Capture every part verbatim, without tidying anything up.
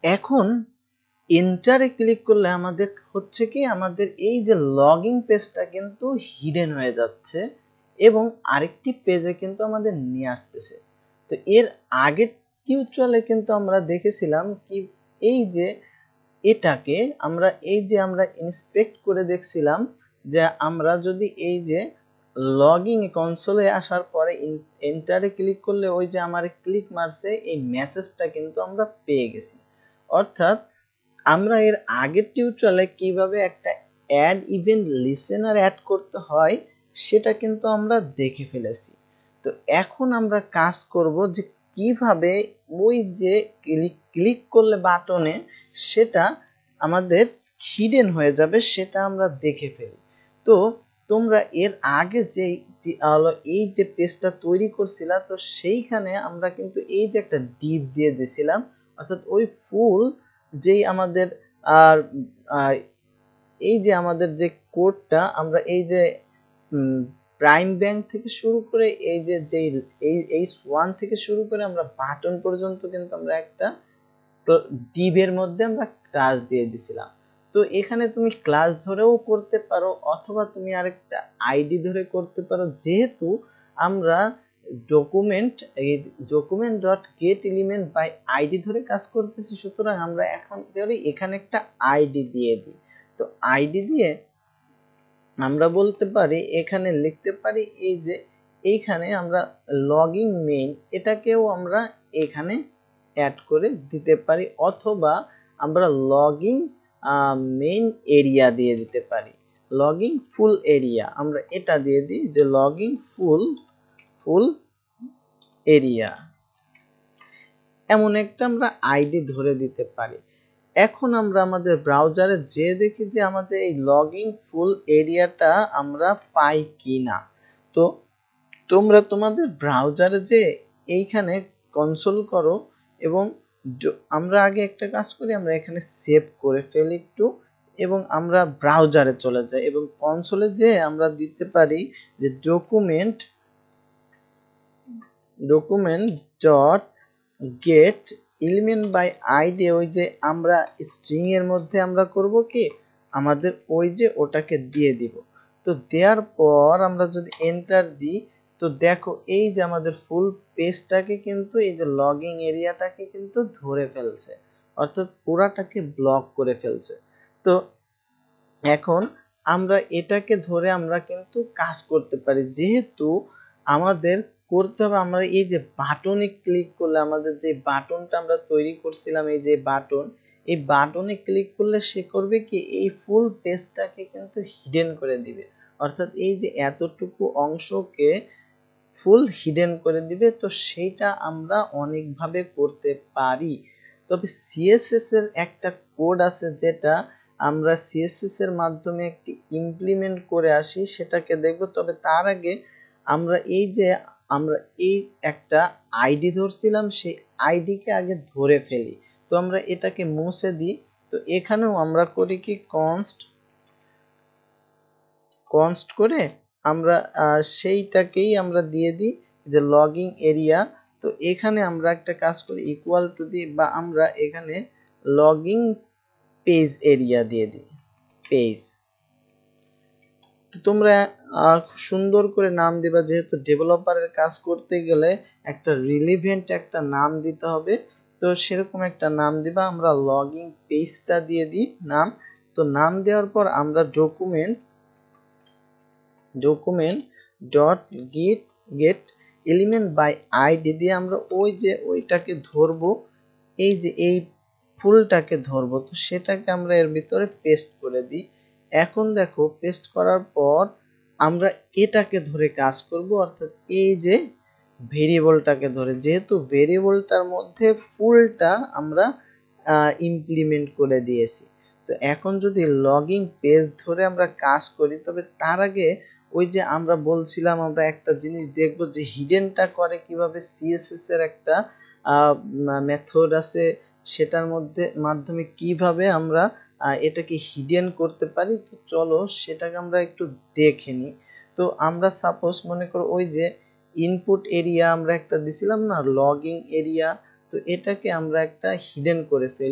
এখন এন্টারে ক্লিক করলে আমাদের হচ্ছে কি আমাদের এই যে লগইন পেজটা কিন্তু হিডেন হয়ে যাচ্ছে এবং আরেকটি পেজে কিন্তু আমাদের নিয়ে আসতেছে। তো এর আগের টিউটোরিয়ালে কিন্তু আমরা দেখেছিলাম কি এই যে এটাকে আমরা এই যে আমরা ইন্সপেক্ট করে দেখছিলাম যে আমরা যদি এই যে লগইন কনসোলে আসার পরে এন্টারে ক্লিক করলে ওই যে আমার ক্লিক মারছে এই মেসেজটা কিন্তু আমরা পেয়ে গেছি। অর্থাৎ আমরা এর আগের টিউটোরিয়ালে কিভাবে একটা অ্যাড ইভেন্ট লিসেনার অ্যাড করতে হয় সেটা কিন্তু আমরা দেখে ফেলেছি। তো এখন আমরা কাজ করব যে কিভাবে ওই যে ক্লিক ক্লিক করলে বাটনে সেটা আমাদের হিডেন হয়ে যাবে সেটা আমরা দেখে ফেলি। তো তোমরা এর আগে যে এই যে পেজটা তৈরি করছিলা তো সেইখানে আমরা কিন্তু এই যে একটা ডিপ দিয়ে দিয়েছিলাম, অর্থাৎ ওই ফুল যেই আমাদের আর এই যে আমাদের যে কোডটা আমরা এই যে প্রাইম ব্যাংক থেকে শুরু করে এই যে যেই এই এইচ ওয়ান থেকে শুরু করে আমরা বাটন পর্যন্ত কিন্তু আমরা একটা ডিভের মধ্যে আমরা ক্লাস দিয়ে দিছিলাম। তো এখানে তুমি ক্লাস ধরেও করতে পারো অথবা তুমি আরেকটা আইডি ধরে করতে পারো। যেহেতু আমরা ডকুমেন্ট এই document dot get element by ID ধরে কাজ করতেছি, সুতরাং আমরা এখন এখানে একটা আইডি দিয়ে দিই। তো আইডি দিয়ে আমরা বলতে পারি এখানে লিখতে পারি এই যে এইখানে আমরা লগইন মেইন এটাকেও আমরা এখানে অ্যাড করে দিতে পারি, অথবা আমরা লগইন মেইন এরিয়া দিয়ে দিতে পারি। লগইন ফুল এরিয়া আমরা এটা দিয়ে দিই যে লগইন ফুল ফুল এরিয়া, এমন একটা আমরা আইডি ধরে দিতে পারি। এখন আমরা আমাদের ব্রাউজারে যে দেখি যে আমাদের এই লগইন ফুল এরিয়াটা আমরা পাই কিনা। তো তোমরা তোমাদের ব্রাউজারে যে এইখানে কনসোল করো এবং আমরা আগে একটা কাজ করি, আমরা এখানে সেভ করে ফেলি একটু এবং আমরা ব্রাউজারে চলে যাই এবং কনসোলে যে আমরা দিতে পারি যে document document dot get element by ID, ওই যে আমরা স্ট্রিং এর মধ্যে আমরা করব কি আমাদের ওই যে ওটাকে দিয়ে দিব। তো দেওয়ার পর আমরা যদি এন্টার দিই তো দেখো এই যে আমাদের ফুল পেজটাকে কিন্তু এই যে লগইন এরিয়াটাকে কিন্তু ধরে ফেলছে, অর্থাৎ পুরাটাকে ব্লক করে ফেলছে। তো এখন আমরা এটাকে ধরে আমরা কিন্তু কাজ করতে পারি। যেহেতু আমাদের করতে হবে আমরা এই যে বাটনে ক্লিক করলে আমাদের যে বাটনটা আমরা তৈরি করছিলাম এই যে বাটন, এই বাটনে ক্লিক করলে সে করবে কি এই ফুল পেজটাকে কিন্তু হিডেন করে দিবে, অর্থাৎ এই যে এতটুকু অংশকে ফুল হিডেন করে দিবে। তো সেইটা আমরা অনেকভাবে করতে পারি। তবে সিএসএস এর একটা কোড আছে যেটা আমরা সিএসএস এর মাধ্যমে একটি ইমপ্লিমেন্ট করে আসি, সেটাকে দেখব। তবে তার আগে আমরা এই যে আমরা এই একটা আইডি ধরছিলাম সেই আইডিকে আগে ধরে ফেলি। তো আমরা এটাকে মুছে দিই। তো এখানেও আমরা করি কি কনস্ট কনস্ট করে আমরা সেইটাকেই আমরা দিয়ে দিই যে লগইন এরিয়া। তো এখানে আমরা একটা কাজ করি ইকুয়াল টু দি বা আমরা এখানে লগইন পেজ এরিয়া দিয়ে দিই পেজ। তো তোমরা সুন্দর করে নাম দিবা, যেহেতু ডেভেলপারের কাজ করতে গেলে একটা রিলেভেন্ট একটা নাম দিতে হবে। তো সেরকম একটা নাম দিবা, আমরা লগইন পেজটা দিয়ে দিই নাম। তো নাম দেওয়ার পর আমরা document document dot get get element by ID দিয়ে আমরা ওই যে ওইটাকে ধরবো, এই যে এই ফুলটাকে ধরবো। তো সেটাকে আমরা এর ভিতরে পেস্ট করে দিই। এখন দেখো পেস্ট করার পর আমরা এটাকে ধরে কাজ করব, অর্থাৎ এই যে ভেরিয়েবলটাকে ধরে, যেহেতু ভেরিয়েবলটার মধ্যে ফুলটা আমরা ইমপ্লিমেন্ট করে দিয়েছি। তো এখন যদি লগইন পেজ ধরে আমরা কাজ করি, তবে তার আগে ওই যে আমরা বলছিলাম আমরা একটা জিনিস দেখব যে হিডেনটা করে কিভাবে। সিএসএস এর একটা মেথড আছে, সেটার মধ্যে মাধ্যমে কিভাবে আমরা এটাকে হিডেন করতে পারি। তো চলো সেটাকে আমরা একটু দেখে নিই। তো আমরা সাপোজ মনে করো ওই যে ইনপুট এরিয়া আমরা একটা দিছিলাম না লগইন এরিয়া, তো এটাকে আমরা একটা হিডেন করে ফেলি।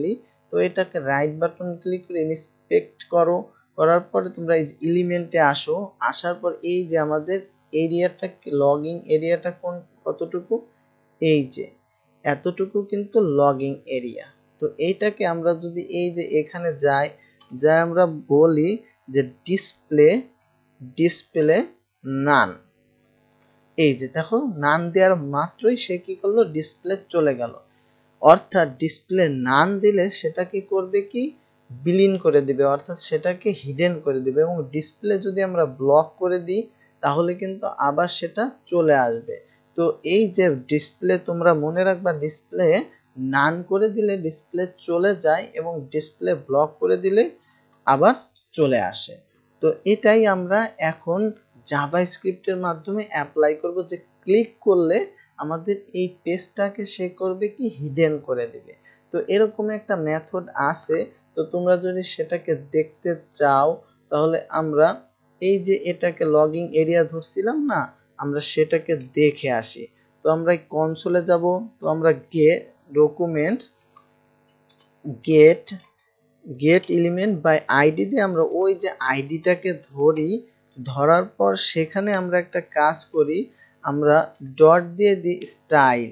তো এটাকে রাইট বাটন ক্লিক করে ইন্সপেক্ট করো, করার পরে তোমরা এই এলিমেন্টে আসো, আসার পর এই যে আমাদের এরিয়াটা লগিং এরিয়াটা কোন কতটুকু, এই যে এতটুকু কিন্তু লগিং এরিয়া। তো এইটাকে আমরা যদি এই যে এখানে যাই, যাই আমরা বলি যে ডিসপ্লে ডিসপ্লে নান, এই যে দেখো নান দেওয়ার মাত্রই সে কি করলো, ডিসপ্লে চলে গেল। অর্থাৎ ডিসপ্লে নান দিলে সেটা কি করবে, কি বিলীন করে দিবে, অর্থাৎ সেটাকে হিডেন করে দিবে। এবং ডিসপ্লে যদি আমরা ব্লক করে দিই তাহলে কিন্তু আবার সেটা চলে আসবে। তো এই যে ডিসপ্লে তোমরা মনে রাখবা, ডিসপ্লে নান করে দিলে ডিসপ্লে চলে যায় এবং ডিসপ্লে ব্লক করে দিলে আবার চলে আসে। তো এটাই আমরা এখন জাভাস্ক্রিপ্টের মাধ্যমে অ্যাপ্লাই করব, যে ক্লিক করলে আমাদের এই পেজটাকে সে করবে কি হিডেন করে দিবে। তো এরকম একটা মেথড আছে, তো তোমরা যদি সেটাকে দেখতে চাও তাহলে আমরা এই যে এটাকে লগিং এরিয়া ধরছিলাম না, আমরা সেটাকে দেখে আসি। তো আমরা কনসোলে যাব, তো আমরা get documents get get element by ID দিয়ে আমরা ওই যে আইডিটাকে ধরি, ধরার পর সেখানে আমরা একটা কাজ করি, আমরা ডট দিয়ে দিই স্টাইল,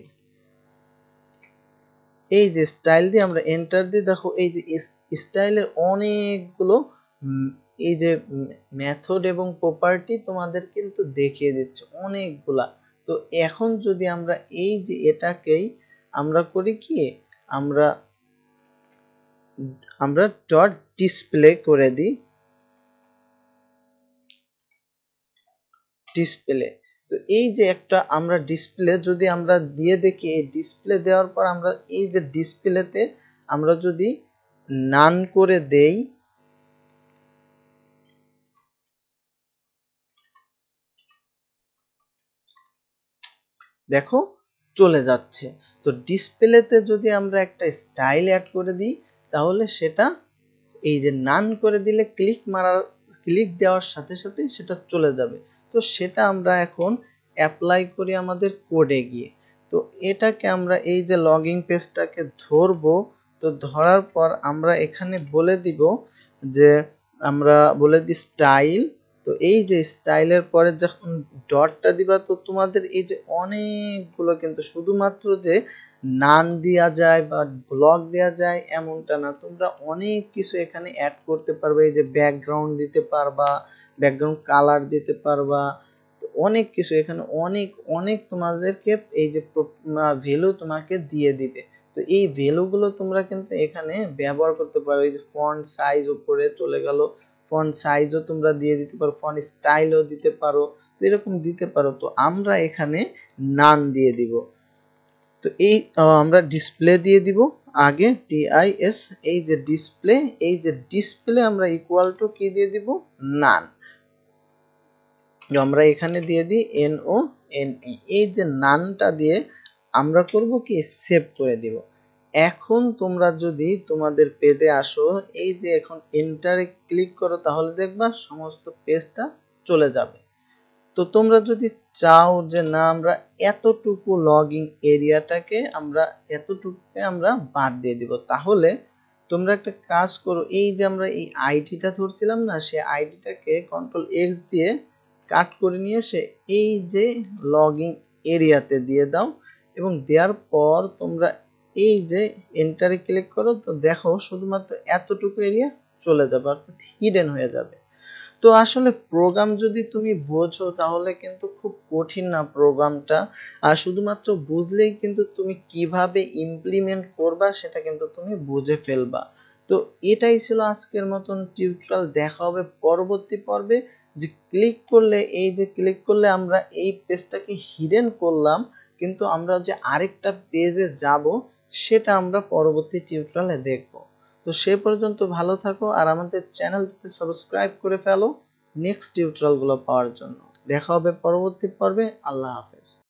এই যে স্টাইল দিয়ে আমরা এন্টার দিই। দেখো এই যে স্টাইলের অনেকগুলো এই যে মেথড এবং প্রপার্টি তোমাদের কিন্তু দেখিয়ে দিচ্ছে অনেকগুলা। তো এখন যদি আমরা এই যে এটাকেই আমরা করি কি, আমরা আমরা ডট ডিসপ্লে করে দিই, ডিসপ্লে। তো এই যে একটা আমরা ডিসপ্লে যদি আমরা দিয়ে দেখি, এই ডিসপ্লে দেওয়ার পর আমরা এই যে ডিসপ্লেতে আমরা যদি নান করে দেই, দেখো চলে যাচ্ছে। তো ডিসপ্লেতে যদি আমরা একটা স্টাইল অ্যাড করে দিই তাহলে সেটা এই যে নান করে দিলে ক্লিক মারার ক্লিক দেওয়ার সাথে সাথে সেটা চলে যাবে। তো সেটা আমরা এখন অ্যাপ্লাই করি আমাদের কোডে গিয়ে। তো এটাকে আমরা এই যে লগইন পেজটাকে ধরবো, তো ধরার পর আমরা এখানে বলে দিব যে আমরা বলে দিই স্টাইল। তো এই যে স্টাইলের পরে যখন ডটটা দিবা, তো তোমাদের এই যে অনেকগুলো কিন্তু শুধুমাত্র যে নান দেওয়া যায় বা ব্লক দেওয়া যায় এমনটা না, তোমরা অনেক কিছু এখানে অ্যাড করতে পারবে। এই যে ব্যাকগ্রাউন্ড দিতে পারবা, ব্যাকগ্রাউন্ড কালার দিতে পারবা, তো অনেক কিছু এখানে অনেক অনেক তোমাদেরকে এই যে ভ্যালু তোমাকে দিয়ে দিবে। তো এই ভ্যালুগুলো তোমরা কিন্তু এখানে ব্যবহার করতে পারো। এই যে ফন্ট সাইজ উপরে চলে গেল, ফন্ট সাইজও তোমরা দিয়ে দিতে পারো, ফন্ট স্টাইলও দিতে পারো, তো এরকম দিতে পারো। তো আমরা এখানে নান দিয়ে দিব। তো এই আমরা ডিসপ্লে দিয়ে দিব আগে, টি আই এস, এই যে ডিসপ্লে, এই যে ডিসপ্লে আমরা ইকুয়াল টু কি দিয়ে দিব, নান। আমরা এখানে দিয়ে দিই এন ও এন ই, এই যে নানটা দিয়ে আমরা করব কি সেভ করে দিব। এখন তোমরা যদি তোমাদের পেজে আসো, এই যে এখন এন্টারে ক্লিক করো তাহলে দেখবা সমস্ত পেজটা চলে যাবে। তো তোমরা যদি চাও যে না আমরা এতটুকু লগইন এরিয়াটাকে আমরা এতটুকুকে আমরা বাদ দিয়ে দিব, তাহলে তোমরা একটা কাজ করো, এই যে আমরা এই আইডিটা ধরছিলাম না, সেই আইডিটাকে কন্ট্রোল এক্স দিয়ে কাট করে নিয়ে এসে এই যে লগইন এরিয়াতে দিয়ে দাও, এবং দেওয়ার পর তোমরা এই যে এন্টারে ক্লিক করো, তো দেখো শুধুমাত্র এতটুকু এরিয়া চলে যাবে, অর্থাৎ হিডেন হয়ে যাবে। তো আসলে প্রোগ্রাম যদি তুমি বোঝো তাহলে কিন্তু খুব কঠিন না প্রোগ্রামটা, আর শুধুমাত্র বুঝলেই কিন্তু তুমি কিভাবে ইমপ্লিমেন্ট করবা সেটা কিন্তু তুমি বুঝে ফেলবা। তো এটাই ছিল আজকের মতন টিউটোরিয়াল। দেখা হবে পরবর্তী পর্বে, যে ক্লিক করলে এই যে ক্লিক করলে আমরা এই পেজটাকে হিডেন করলাম, কিন্তু আমরা যে আরেকটা পেজে যাব সেটা আমরা পরবর্তী টিউটোরিয়ালে দেখব। তো সে পর্যন্ত ভালো থাকো আর আমাদের চ্যানেলটিতে সাবস্ক্রাইব করে ফেলো নেক্সট টিউটোরিয়াল গুলো পাওয়ার জন্য। দেখা হবে পরবর্তী পর্বে। আল্লাহ হাফেজ।